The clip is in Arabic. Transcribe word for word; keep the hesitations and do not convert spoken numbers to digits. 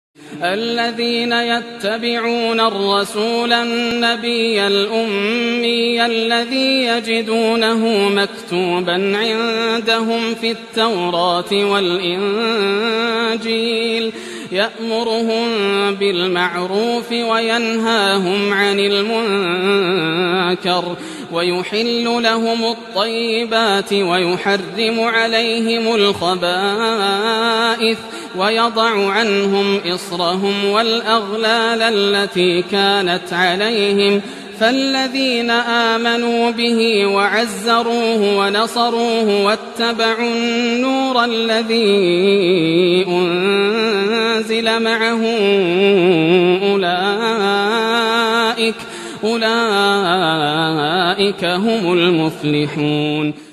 الذين يتبعون الرسول النبي الأمي الذي يجدونه مكتوبا عندهم في التوراة والإنجيل يأمرهم بالمعروف وينهاهم عن المنكر ويحل لهم الطيبات ويحرم عليهم الخبائث ويضع عنهم إصرهم والأغلال التي كانت عليهم فالذين آمنوا به وعزروه ونصروه واتبعوا النور الذي أنزل معه أولئك أولئك هم المفلحون.